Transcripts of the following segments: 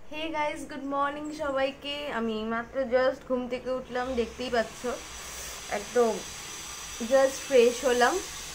Hey guys, good morning সবাইকে। আমি মাত্র জাস্ট ঘুম থেকে উঠলাম, দেখতেই পাচ্ছ একদম জাস্ট ফ্রেশ হলাম।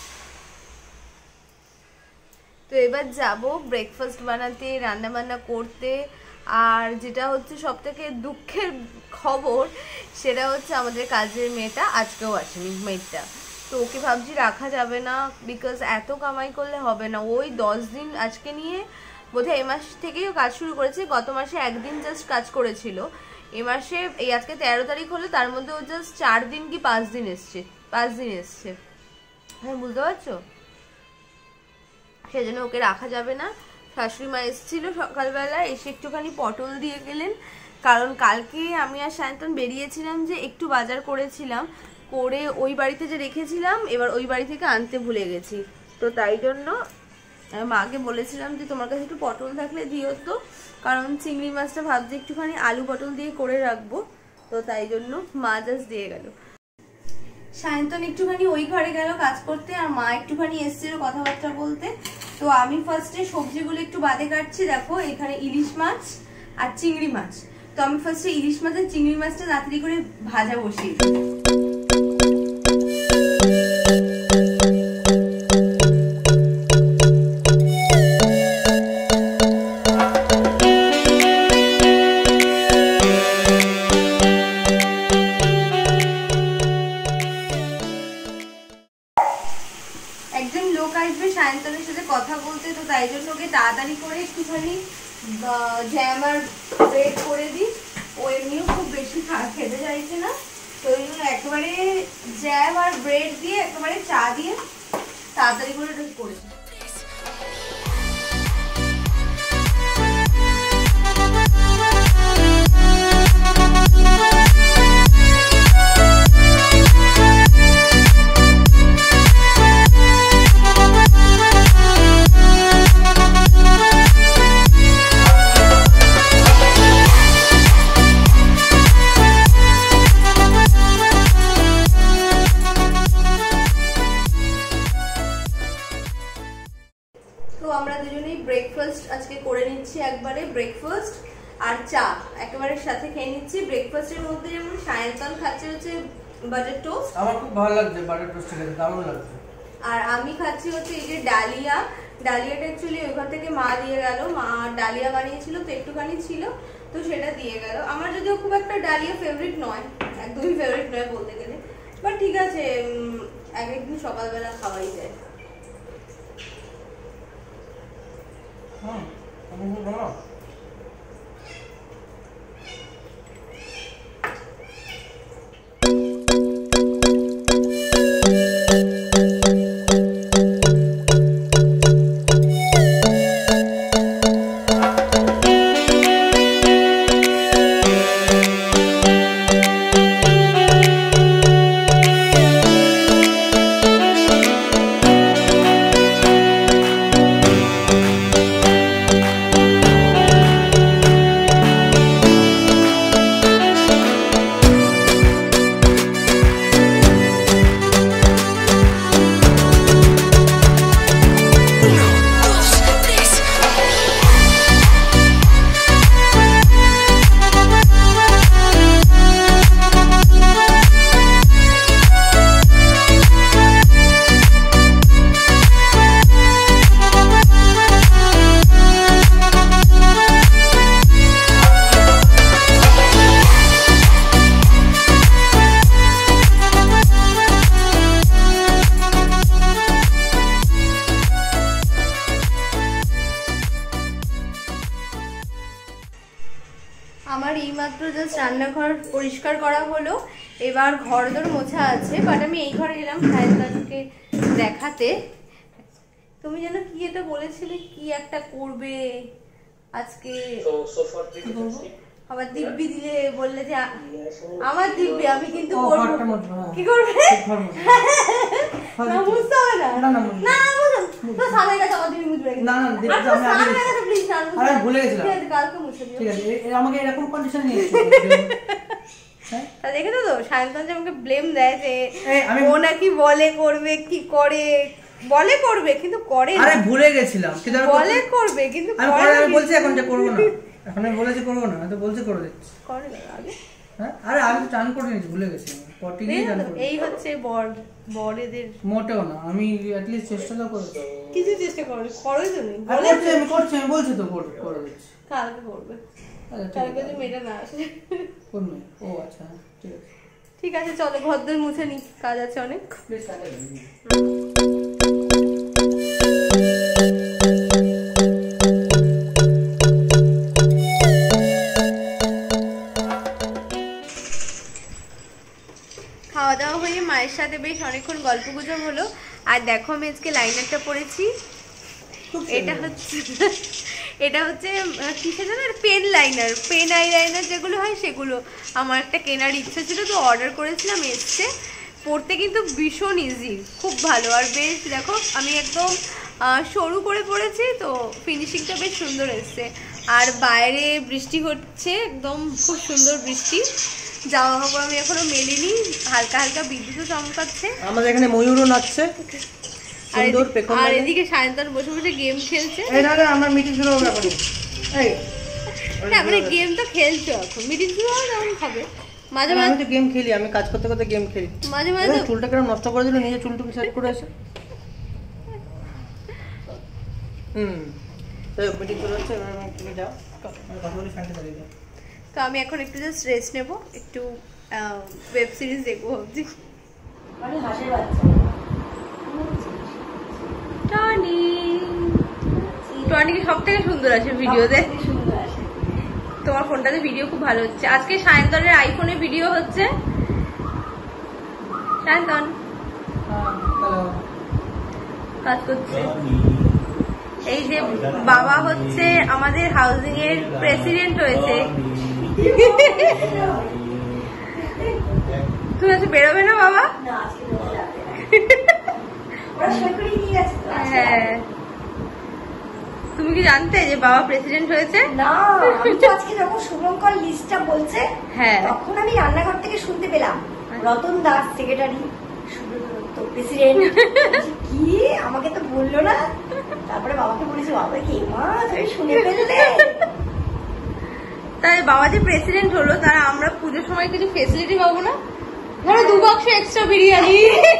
তো এবার যাব ব্রেকফাস্ট বানাতে, রান্না বান্না করতে। আর যেটা হচ্ছে সব থেকে দুঃখের খবর, সেটা হচ্ছে আমাদের কাজের মেয়েটা আজকেও আসেনি। মেয়েটা তো ওকে ভাবছি রাখা যাবে না, বিকজ এত কামাই করলে হবে না। ওই 10 দিন আজকে নিয়ে বোধহয় এই মাস থেকেই কাজ শুরু করেছে। গত মাসে একদিন জাস্ট কাজ করেছিল। এ মাসে এই আজকে 13 তারিখ হলো, তার মধ্যে ও জাস্ট 4 দিন কি 5 দিন এসছে। 5 দিন এসছে, হ্যাঁ বুঝতে পারছো? সেজন্য ওকে রাখা যাবে না। শাশুড়ি মা এসেছিল সকালবেলা, এসে একটুখানি পটল দিয়ে গেলেন। কারণ কালকে আমি আর সায়ন্তন বেরিয়েছিলাম, যে একটু বাজার করেছিলাম, করে ওই বাড়িতে যে রেখেছিলাম, এবার ওই বাড়ি থেকে আনতে ভুলে গেছি। তো তাই জন্য মাকে বলেছিলাম যে তোমার কাছে একটু পটল থাকলে দিও তো, কারণ চিংড়ি মাছটা ভাবছি একটুখানি আলু পটল দিয়ে করে রাখবো। তো তাই জন্য মা জাস্ট দিয়ে গেল। সায়ন্তন একটুখানি ওই ঘরে গেল কাজ করতে, আর মা একটুখানি এসেছিল কথাবার্তা বলতে। তো আমি ফার্স্টে সবজিগুলো একটু বাদে কাটছি। দেখো এখানে ইলিশ মাছ আর চিংড়ি মাছ। তো আমি ফার্স্টে ইলিশ মাছ আর চিংড়ি মাছটা তাড়াতাড়ি করে ভাজা বসিয়ে দিই। একজন লোক আসবে সায়ন্তনের সাথে কথা বলতে, তো তাই জন্য ওকে তাড়াতাড়ি করে একটুখানি জ্যাম আর ব্রেড করে দিই। ও এমনিও খুব বেশি খেতে চাইছে না, তো ওই জন্য একেবারে জ্যাম আর ব্রেড দিয়ে একেবারে চা দিয়ে তাড়াতাড়ি করে করে দিই। আমরা দুজনেই ব্রেকফাস্ট আজকে করে নিচ্ছি, একবারে ব্রেকফাস্ট আর চা একেবারে সাথে খেয়ে নিচ্ছি। ব্রেকফাস্টের মধ্যে যেমন সায়ন্তন খাচ্ছে হচ্ছে বাটার টোস্ট, আমার খুব ভালো লাগছে বাটার টোস্ট খেতে, দারুণ লাগছে। আর আমি খাচ্ছি হচ্ছে এই যে ডালিয়া। ডালিয়াটা অ্যাকচুয়ালি ওখান থেকে মা দিয়ে গেল, মা ডালিয়া বানিয়েছিল তো একটুখানি ছিল, তো সেটা দিয়ে গেল। আমার যদিও খুব একটা ডালিয়া ফেভারিট নয়, একদমই ফেভারিট নয় বলতে গেলে, বাট ঠিক আছে, এক একদিন সকালবেলা খাওয়াই যায়। আমার এইমাত্র জাস্ট রান্নাঘর পরিষ্কার করা হলো, এবার ঘরদোর মোছা আছে। বাট আমি এই ঘরে এলাম সায়ন্তনকে দেখাতে। তুমি যেন কি এটা বলেছিলে, কি একটা করবে আজকে, আবার দিব্যি দিলে বললে যে আমার দিব্যি, আমি কিন্তু করবো। কি করবে বুঝতে হবে না, না তো সামনে গেছে আমার দিবি মুছবে না, না দিবি আমি আগে প্লিজ না, আরে ভুলে গেছিলাম, ঠিক আছে কালকে মুছে দিও, ঠিক আছে। আমাকে এরকম কন্ডিশন নিয়ে তা দেখেছো তো সায়ন্তন যে আমাকে ব্লেম দেয় যে ও নাকি বলে করবে, কি করে বলে করবে কিন্তু করে না। আরে ভুলে গেছিলাম, বলে করবে কিন্তু আমি বলছি এখন যে করব না। এখন আমি বলেছি করবো না, তো বলছি করে দিচ্ছি। করে আগে। হ্যাঁ, আরে আমি তো চান করে নিয়েছি, ভুলে গেছি। পটি দিয়ে চান করে। এই হচ্ছে বড়দের মোটেও না, আমি অ্যাট লিস্ট চেষ্টা তো করেছি। কিছু চেষ্টা করো, করোই তো নেই। আমি করছি, আমি বলছি তো করে দিচ্ছি। কালকে করবে। কালকে যদি মেয়েটা না আসে। কোন মেয়ে? ও আচ্ছা, ঠিক আছে। ঠিক আছে, চলো ঘরদোর মুছে নি, কাজ আছে অনেক। খাওয়া দাওয়া হয়ে মায়ের সাথে বেশ অনেকক্ষণ গল্প গুজব হলো। আর দেখো আমি আজকে লাইনারটা পরেছি। এটা হচ্ছে কিসের জানো, পেন লাইনার, পেন আইলাইনার যেগুলো হয় সেগুলো। আমার একটা কেনার ইচ্ছা ছিল, তো অর্ডার করেছিলাম, এসছে। পরতে কিন্তু ভীষণ ইজি, খুব ভালো। আর বেশ দেখো আমি একদম সরু করে পরেছি, তো ফিনিশিংটা বেশ সুন্দর এসছে। আর বাইরে বৃষ্টি হচ্ছে, একদম খুব সুন্দর বৃষ্টি। জামা কাপড় আমি এখনো মেলিনি, হালকা হালকা বিদ্যুৎও চমকাচ্ছে। আমাদের এখানে ময়ূরও নাচছে। আর এদিকে সায়ন্তন বসে বসে গেম খেলছে। আমার মিটিং শুরু হবে এখন। মানে গেম তো খেলছো, এখন মিটিং শুরু হবে তখন খাবে। মাঝে মাঝে আমি গেম খেলি, আমি কাজ করতে করতে গেম খেলি। মাঝে মাঝে চুলটা কেন নষ্ট করে দিল, নিজে চুলটুকু সেট করে এসে। তো মিটিং শুরু হচ্ছে, তুমি যাও, কথা বলি, ফ্যানটা চালিয়ে দাও। তো আমি এখন একটু জাস্ট রেস্ট নেবো, একটু ওয়েব সিরিজ দেখবো ভাবছি। মানে হাসির বাচ্চা টনি সব থেকে সুন্দর আছে ভিডিওতে। তোমার ফোনটাতে ভিডিও খুব ভালো হচ্ছে। আজকে সায়ন্তনের আইফোনে ভিডিও হচ্ছে। সায়ন্তন কাজ করছে। এই যে বাবা হচ্ছে আমাদের হাউজিং এর প্রেসিডেন্ট হয়েছে। তুমি আজকে বেরোবে না বাবা? হ্যাঁ, তুমি কি জানতে যে বাবা প্রেসিডেন্ট হয়েছে? না, আমি তো আজকে যখন শুভঙ্কর লিস্টটা বলছে, হ্যাঁ, তখন আমি রান্নাঘর থেকে শুনতে পেলাম রতন দাস সেক্রেটারি, সুব্রত প্রেসিডেন্ট। কি আমাকে তো বললো না। তারপরে বাবাকে বলেছি, বাবা কি মা তুমি শুনে ফেললে। তাই বাবা যে প্রেসিডেন্ট হলো, তারা আমরা পুজোর সময় কিছু ফেসিলিটি পাবো না? ধরো 2 বাক্স এক্সট্রা বিরিয়ানি।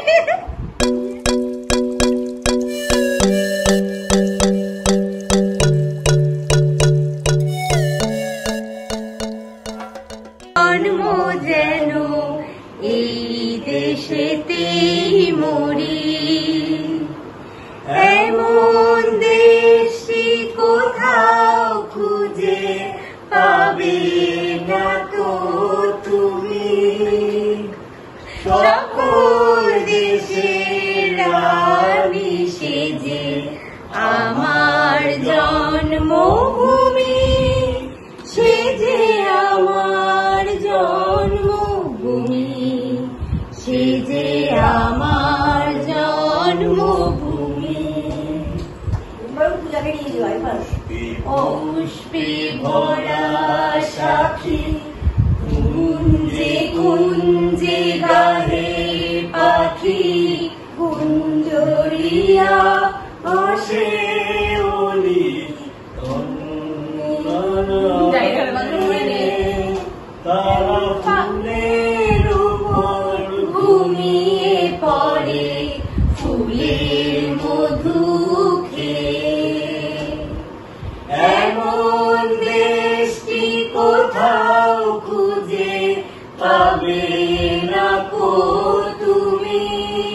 যেন এই দেশেতেই মরি, এমন দেশটি কোথাও খুঁজে পাবে না তো তুমি। সকল দেশের রানী সেজে আমার জন্মভূমি, সেজে আমার জন্মভূমি, সেজে আমার জন্মভূমি। পুষ্পে ভরা সাক্ষী, কুঞ্জে কুঞ্জে গাহে পাখি, কুঞ্জরিয়া আসে ওলি, তারা ফুলের উপর ঘুমিয়ে পড়ে, ফুলের মধু খেয়ে। এমন দেশটি কোথাও খুঁজে পাবে না কো তুমি।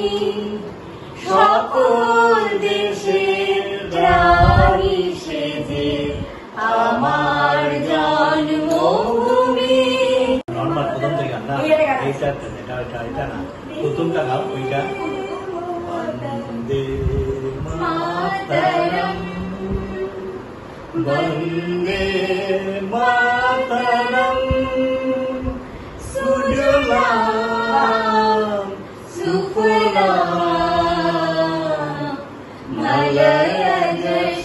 সকল দেশের রানী সেজে আমার জন্মভূমি। প্রথমটা গাও, ওইটা বন্দে মাতরম, বন্দে মাতরম, সুজলাম সুফলাম, মলয়জ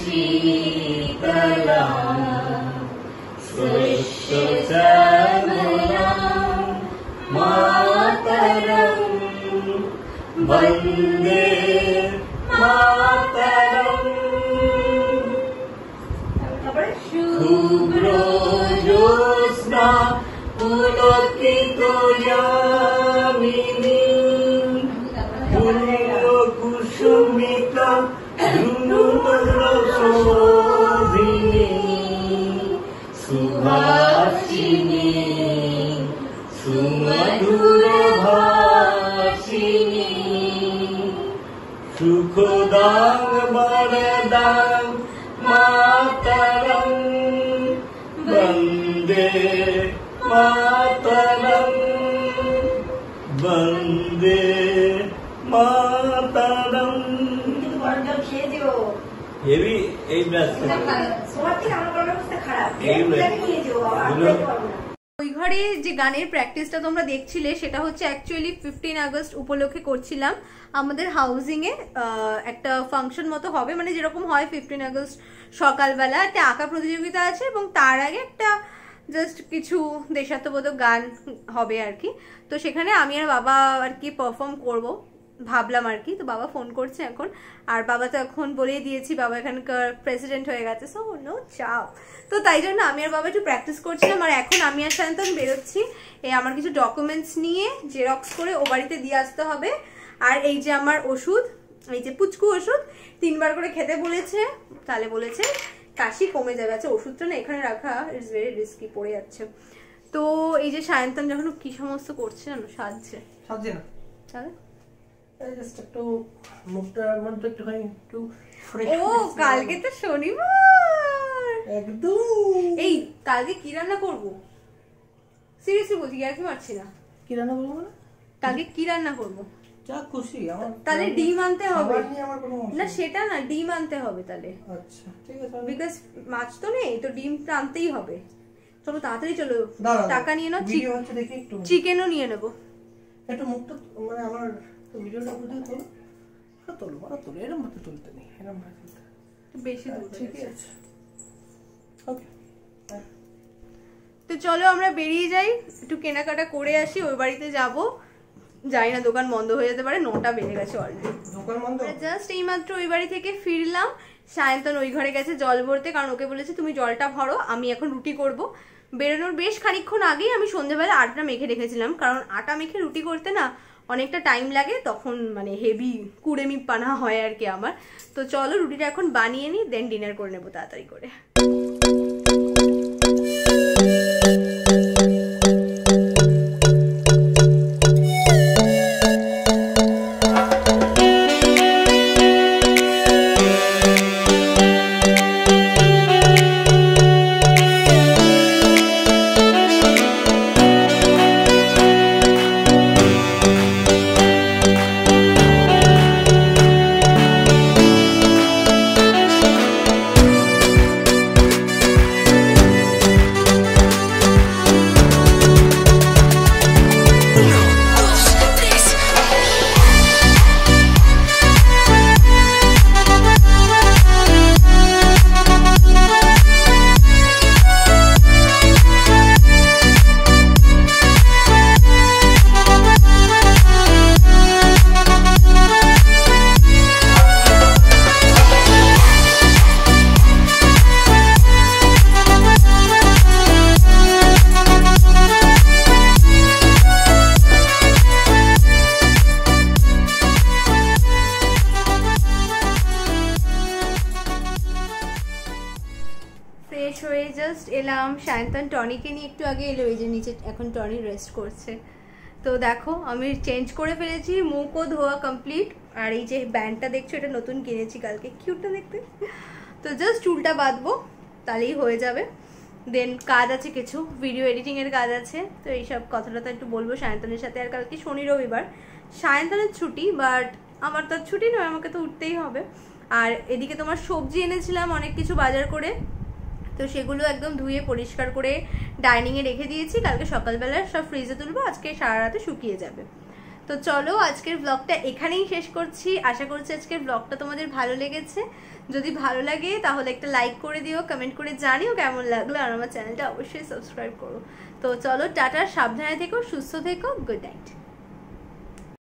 শীতলাম, সুশ্যামলাম মাতরম, বন্দে মাতরম। শুভ্র জ্যোৎস্না পুলকিত যামিনী কুসুমিত শোভিনী সুভাষিনী সুমধুর ভাষিনী সুখদাং বরদাং মাতরং বন্দে মাতরং বন্দে মাতরম। গরম জল খেয়ে দিও। হেভি এই ব্যাস তোমার থেকে আমার গরমের অবস্থা খারাপ। খেয়ে দিও, আমি পারবো না। ওই ঘরে যে গানের প্র্যাকটিসটা তোমরা দেখছিলে সেটা হচ্ছে অ্যাকচুয়ালি 15 আগস্ট উপলক্ষে করছিলাম। আমাদের হাউজিং এ একটা ফাংশন মতো হবে, মানে যেরকম হয় 15 আগস্ট সকালবেলা একটা আঁকা প্রতিযোগিতা আছে এবং তার আগে একটা জাস্ট কিছু দেশাত্মবোধক গান হবে আর কি। তো সেখানে আমি আর বাবা আর কি পারফর্ম করব ভাবলাম আর কি। তো বাবা ফোন করছে এখন, আর বাবা তো এখন বলেই দিয়েছি বাবা এখানকার প্রেসিডেন্ট হয়ে গেছে, সো নো চাপ। তো তাই জন্য আমি আর বাবা একটু প্র্যাকটিস করছিলাম। আর এখন আমি আর সায়ন্তন বেরোচ্ছি আমার কিছু ডকুমেন্টস নিয়ে জেরক্স করে ও বাড়িতে দিয়ে আসতে হবে। আর এই যে আমার ওষুধ, এই যে পুচকু ওষুধ 3 বার করে খেতে বলেছে, তাহলে বলেছে কাশি কমে যাবে। আচ্ছা ওষুধটা না এখানে রাখা ইটস ভেরি রিস্কি, পড়ে যাচ্ছে। তো এই যে সায়ন্তন যখন কি সমস্ত করছে জানো, সাজছে না তাহলে জাস্ট একটু মুখটা মধ্যে একটুখানি একটু ফ্রেশ। ও কালকে তো শনিবার একদম। এই কালকে কি রান্না করবো সিরিয়াসলি বলছি, আর কি মারছি না। কি রান্না করবো না? কালকে কি রান্না করবো? যা খুশি আমার। তাহলে ডিম আনতে হবে না, না সেটা না, ডিম আনতে হবে তাহলে। আচ্ছা ঠিক আছে, বিকজ মাছ তো নেই, তো ডিমটা আনতেই হবে। চলো তাড়াতাড়ি চলো, টাকা নিয়ে নাও, ভিডিও হচ্ছে দেখি একটু চিকেনও নিয়ে নেবো। একটু মুখটা মানে আমার ভিডিওটা বুঝে তোলো, তোলো মানে তোলো, এরকম ভাবে তুলতে নেই, এরকম ভাবে তুলতে বেশি দূর ঠিক আছে। ওকে তো চলো আমরা বেরিয়ে যাই, একটু কেনাকাটা করে আসি। ওই বাড়িতে যাব, যাই না দোকান বন্ধ হয়ে যেতে পারে, 9টা বেজে গেছে অলরেডি। দোকান বন্ধ? জাস্ট এইমাত্র ওই বাড়ি থেকে ফিরলাম। সায়ন্তন ওই ঘরে গেছে জল ভরতে, কারণ ওকে বলেছে তুমি জলটা ভরো, আমি এখন রুটি করব। বেরোনোর বেশ খানিকক্ষণ আগেই আমি সন্ধ্যেবেলা আটা মেখে রেখেছিলাম, কারণ আটা মেখে রুটি করতে না অনেকটা টাইম লাগে, তখন মানে হেভি কুড়েমি পানা হয় আর কি আমার। তো চলো রুটিটা এখন বানিয়ে নিই, দেন ডিনার করে নেবো তাড়াতাড়ি করে। ফ্রেশ হয়ে জাস্ট এলাম, সায়ন্তন টনিকে নিয়ে একটু আগে এলো, এই যে নিচে এখন টনি রেস্ট করছে। তো দেখো আমি চেঞ্জ করে ফেলেছি, মুখও ধোয়া কমপ্লিট। আর এই যে ব্যান্ডটা দেখছো এটা নতুন কিনেছি কালকে, কিউটটা দেখতে। তো জাস্ট চুলটা বাঁধবো, তাহলেই হয়ে যাবে। দেন কাজ আছে কিছু, ভিডিও এডিটিংয়ের কাজ আছে, তো এইসব কথাটা তো একটু বলবো সায়ন্তনের সাথে। আর কালকে শনি রবিবার, সায়ন্তনের ছুটি, বাট আমার তো ছুটি নয়, আমাকে তো উঠতেই হবে। আর এদিকে তোমার সবজি এনেছিলাম অনেক কিছু বাজার করে, তো সেগুলো একদম ধুয়ে পরিষ্কার করে ডাইনিংয়ে রেখে দিয়েছি, কালকে সকালবেলা সব ফ্রিজে তুলবো, আজকে সারা রাতে শুকিয়ে যাবে। তো চলো আজকের ব্লগটা এখানেই শেষ করছি। আশা করছি আজকের ব্লগটা তোমাদের ভালো লেগেছে। যদি ভালো লাগে তাহলে একটা লাইক করে দিও, কমেন্ট করে জানিও কেমন লাগলো, আর আমার চ্যানেলটা অবশ্যই সাবস্ক্রাইব করো। তো চলো টাটা, সাবধানে থেকো, সুস্থ থেকো, গুড নাইট।